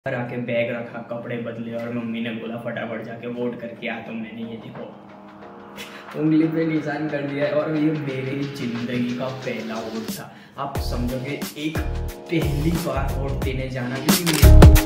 घर आके बैग रखा, कपड़े बदले और मम्मी ने बोला फटाफट जाके वोट करके आ। तो मैंने ये देखो उंगली पे निशान कर दिया है और ये मेरी जिंदगी का पहला वोट था। आप समझोगे एक पहली बार वोट देने जाना, क्योंकि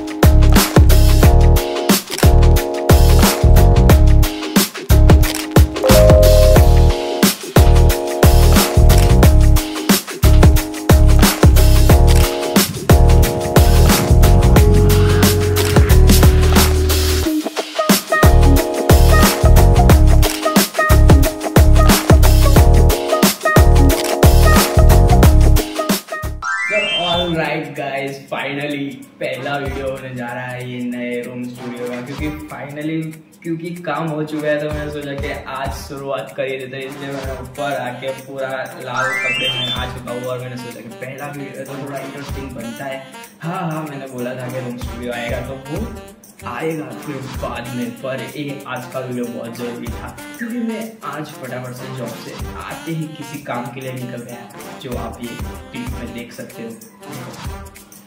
राइट गाइस, फाइनली पहला वीडियो होने जा रहा है ये नए रूम स्टूडियो का, क्योंकि काम हो चुका है। तो मैंने सोचा कि आज शुरुआत कर ही देते, इसलिए मैंने ऊपर आके पूरा लाल कपड़े में आ चुका हूँ और मैंने सोचा कि पहला वीडियो तो थोड़ा इंटरेस्टिंग बनता है। हाँ, मैंने बोला था कि रूम स्टूडियो आएगा तो वो आएगा फिर बाद में, पर ये आज का वीडियो बहुत ज़रूरी था क्योंकि मैं आज फटाफट से जॉब से आते ही किसी काम के लिए निकल गया, जो आप ये क्लिप में देख सकते हो।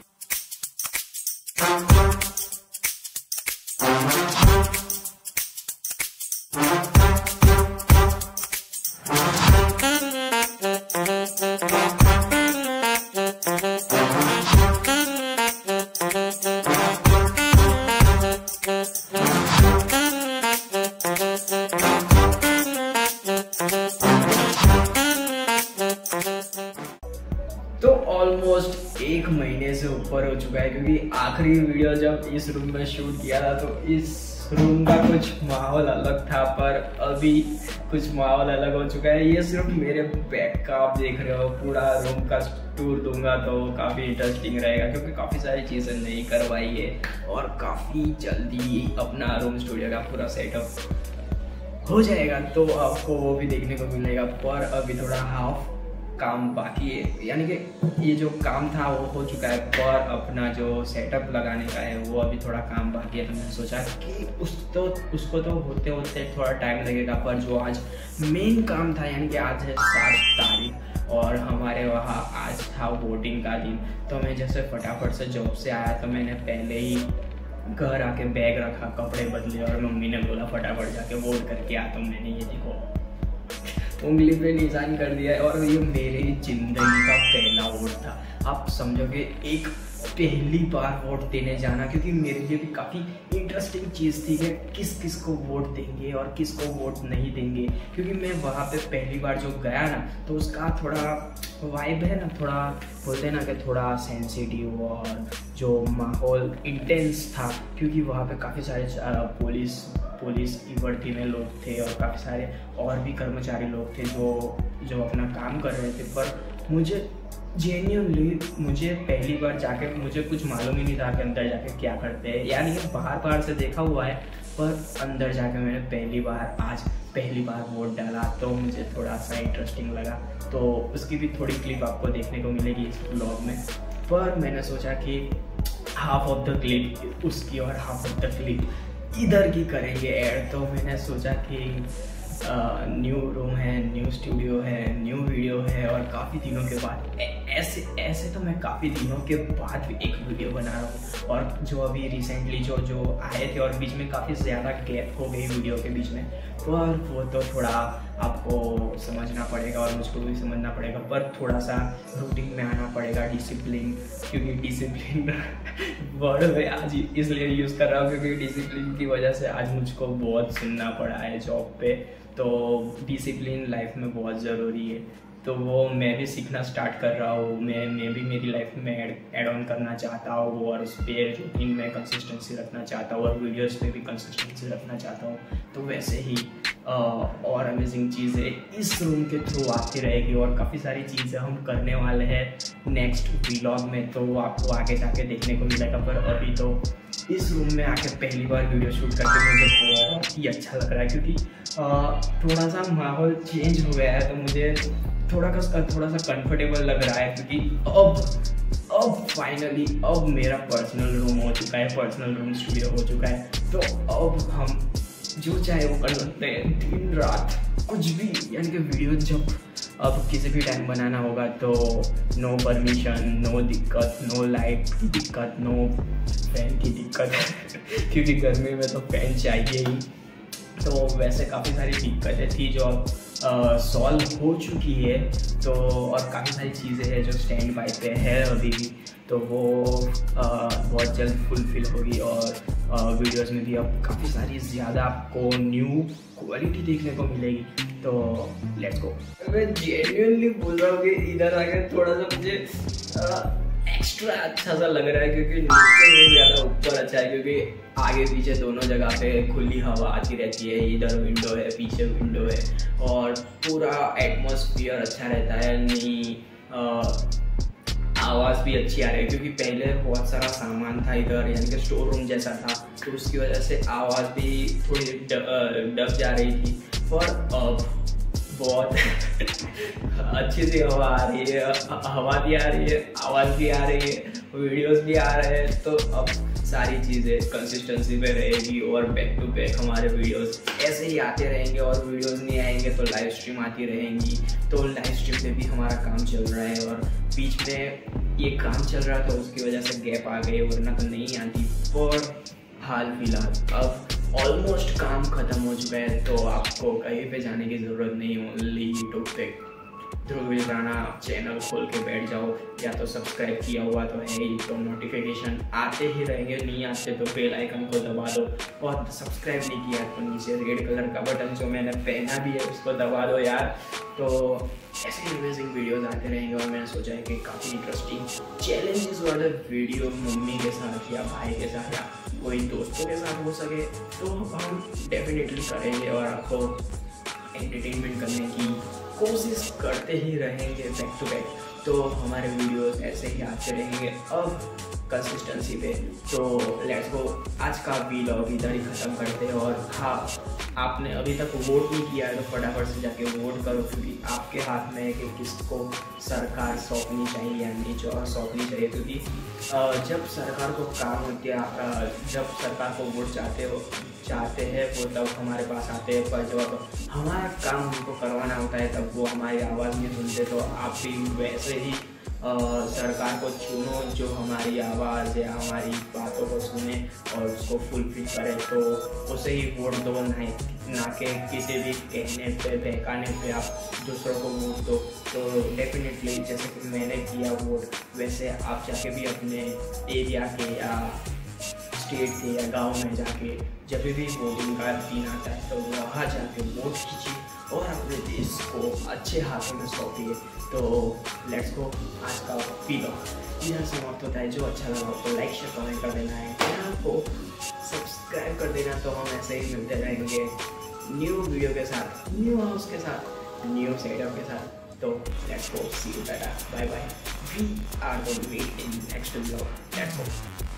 तो ऑलमोस्ट 1 महीने से ऊपर हो चुका है, क्योंकि आखिरी वीडियो जब इस रूम में शूट किया था तो इस रूम का कुछ माहौल अलग था, पर अभी कुछ माहौल अलग हो चुका है। ये सिर्फ मेरे बैक का आप देख रहे हो, पूरा रूम का टूर दूंगा तो काफ़ी इंटरेस्टिंग रहेगा, क्योंकि काफ़ी सारी चीज़ें नहीं करवाई है और काफ़ी जल्दी अपना रूम स्टूडियो का पूरा सेटअप हो जाएगा, तो आपको वो भी देखने को मिलेगा। पर अभी थोड़ा हाफ काम बाकी है, यानी कि ये जो काम था वो हो चुका है, पर अपना जो सेटअप लगाने का है वो अभी थोड़ा काम बाकी है। तो मैंने सोचा कि उसको तो होते होते थोड़ा टाइम लगेगा, पर जो आज मेन काम था, यानी कि आज है 7 तारीख और हमारे वहाँ आज था वोटिंग का दिन। तो मैं जैसे फटाफट से जॉब से आया तो मैंने पहले ही घर आके बैग रखा, कपड़े बदले और मम्मी ने बोला फटाफट जाके वोट करके आ। तो मैंने ये देखो उंगली पे निशान कर दिया है और ये मेरी जिंदगी का पहला वोट था। आप समझोगे एक पहली बार वोट देने जाना, क्योंकि मेरे लिए भी काफ़ी इंटरेस्टिंग चीज़ थी कि किस किस को वोट देंगे और किस को वोट नहीं देंगे, क्योंकि मैं वहाँ पे पहली बार जो गया ना तो उसका थोड़ा वाइब है ना, थोड़ा बोलते हैं ना कि थोड़ा सेंसिटिव और जो माहौल इंटेंस था, क्योंकि वहाँ पे काफ़ी सारे पुलिस की वर्दी में लोग थे और काफ़ी सारे और भी कर्मचारी लोग थे जो अपना काम कर रहे थे। पर मुझे जेन्युइनली मुझे पहली बार जाके मुझे कुछ मालूम ही नहीं था कि अंदर जाके क्या करते हैं, यानी कि बाहर से देखा हुआ है, पर अंदर जाके मैंने पहली बार वोट डाला, तो मुझे थोड़ा सा इंटरेस्टिंग लगा। तो उसकी भी थोड़ी क्लिप आपको देखने को मिलेगी इस ब्लॉग में, पर मैंने सोचा कि हाफ ऑफ द क्लिप उसकी और हाफ ऑफ द क्लिप इधर की करेंगे ऐड। तो मैंने सोचा कि न्यू रूम है, न्यू स्टूडियो है, न्यू वीडियो है और काफ़ी दिनों के बाद ऐसे तो मैं काफ़ी दिनों के बाद भी एक वीडियो बना रहा हूँ, और जो अभी रिसेंटली जो आए थे और बीच में काफ़ी ज़्यादा गैप हो गई वीडियो के बीच में, पर वो तो थोड़ा आपको समझना पड़ेगा और मुझको भी समझना पड़ेगा, पर थोड़ा सा रूटीन में आना पड़ेगा, डिसिप्लिन, क्योंकि डिसिप्लिन वर्ड में आज इसलिए यूज़ कर रहा हूँ क्योंकि डिसिप्लिन की वजह से आज मुझको बहुत सुनना पड़ा है जॉब पे। तो डिसिप्लिन लाइफ में बहुत ज़रूरी है, तो वो मैं भी सीखना स्टार्ट कर रहा हूँ। मैं भी मेरी लाइफ में ऐड ऑन करना चाहता हूँ और उस पर रूटीन में कंसिस्टेंसी रखना चाहता हूँ और वीडियोस पे भी कंसिस्टेंसी रखना चाहता हूँ। तो वैसे ही और अमेजिंग चीज़ें इस रूम के थ्रू आती रहेगी और काफ़ी सारी चीज़ें हम करने वाले हैं नेक्स्ट व्लॉग में, तो वो आपको आगे जाके देखने को मिलेगा। पर अभी तो इस रूम में आके पहली बार वीडियो शूट करके मुझे बहुत ही अच्छा लग रहा है, क्योंकि थोड़ा सा माहौल चेंज हो गया है, तो मुझे थोड़ा सा कंफर्टेबल लग रहा है, क्योंकि अब फाइनली मेरा पर्सनल रूम हो चुका है, पर्सनल रूम स्टूडियो हो चुका है। तो अब हम जो चाहे वो कर सकते हैं, दिन रात कुछ भी, यानी कि वीडियो जब अब किसी भी टाइम बनाना होगा तो नो परमिशन, नो दिक्कत, नो लाइट की दिक्कत, नो फैन की दिक्कत क्योंकि गर्मी में तो फैन चाहिए ही। तो वैसे काफ़ी सारी दिक्कतें थी जो अब सॉल्व हो चुकी है। तो और काफ़ी सारी चीज़ें हैं जो स्टैंड बाय पे है अभी भी, तो वो बहुत जल्द फुलफिल होगी और वीडियोस में भी अब काफ़ी सारी ज़्यादा आपको न्यू क्वालिटी देखने को मिलेगी। तो लेट्स गो। मैं जेन्युइनली बोल रहा हूँ कि इधर आकर थोड़ा सा मुझे एक्स्ट्रा अच्छा सा लग रहा है, क्योंकि नीचे में ज़्यादा ऊपर अच्छा है, क्योंकि आगे पीछे दोनों जगह पे खुली हवा आती रहती है। इधर विंडो है, पीछे विंडो है और पूरा एटमॉस्फेयर अच्छा रहता है। नहीं आवाज़ भी अच्छी आ रही है, क्योंकि पहले बहुत सारा सामान था इधर, यानी कि स्टोर रूम जैसा था, तो उसकी वजह से आवाज़ भी थोड़ी दब जा रही थी। और अब बहुत अच्छी सी हवा आ रही है, हवा भी आ रही है, आवाज़ भी आ रही है, वीडियोस भी आ रहे हैं। तो अब सारी चीज़ें कंसिस्टेंसी पे रहेगी और बैक टू बैक हमारे वीडियोस ऐसे ही आते रहेंगे। और वीडियोस नहीं आएंगे तो लाइव स्ट्रीम आती रहेंगी। तो लाइव स्ट्रीम पे भी हमारा काम चल रहा है और बीच में ये काम चल रहा था, उसकी वजह से गैप आ गई, वरना तो नहीं आती। और हाल फिलहाल अब ऑलमोस्ट काम खत्म हो चुका है, तो आपको कहीं पे जाने की ज़रूरत नहीं है। ओनली यूट्यूब पे ध्रुवील राणा चैनल खोल के बैठ जाओ, या तो सब्सक्राइब किया हुआ तो है ही, तो नोटिफिकेशन आते ही रहेंगे। नहीं आते तो बेल आइकन को दबा दो, और सब्सक्राइब नहीं किया तो नीचे रेड कलर का बटन जो मैंने पहना भी है उसको दबा दो यार। तो ऐसे अमेजिंग वीडियोस आते रहेंगे और मैंने सोचा है कि काफ़ी इंटरेस्टिंग चैलेंजेस वाले वीडियो मम्मी के साथ या भाई के साथ या कोई दोस्तों के साथ हो सके तो हम डेफिनेटली करेंगे और आपको एंटरटेनमेंट करने की कोशिश करते ही रहेंगे बैक टू बैक। तो हमारे वीडियोस ऐसे ही आते रहेंगे अब कंसिस्टेंसी पे। तो लेट्स गो, आज का व्लॉग इधर ही ख़त्म करते हैं। और हाँ, आपने अभी तक वोट नहीं किया है तो फटाफट से जाके वोट करो, क्योंकि आपके हाथ में है कि किसको सरकार सौंपनी चाहिए या नहीं सौंपनी चाहिए। क्योंकि जब सरकार को काम होती है, जब सरकार को वोट चाहते हैं वो तब हमारे पास आते हैं, पर जब हमारा काम उनको करवाना होता है तब वो हमारी आवाज़ नहीं सुनते। तो आप भी वैसे ही सरकार को चुनो जो हमारी आवाज़ या हमारी बातों को सुने और उसको फुलफिल करे। तो उसे ही वोट दो, ना कि किसी भी कहने पे बहकाने पे आप दूसरों को वोट दो। तो डेफिनेटली जैसे कि मैंने किया वोट, वैसे आप जाके भी अपने एरिया के या स्टेट के या गांव में जाके जब भी वोटिंग का दिन आता है तो वहाँ जाके वोट कीजिए और अपने देश को अच्छे हाथों में सौंपिए। तो लेट्स गो, आज का व्लॉग इधर समाप्त होता है। जो अच्छा लगा तो लाइक शेयर कमेंट कर देना है, चैनल को सब्सक्राइब कर देना। तो हम ऐसे ही मिलते रहेंगे न्यू वीडियो के साथ, न्यू हाउस के साथ, न्यू सेटअप के साथ। तो let's go, see you, tata, bye bye. We are going to meet in next vlog. Let's go.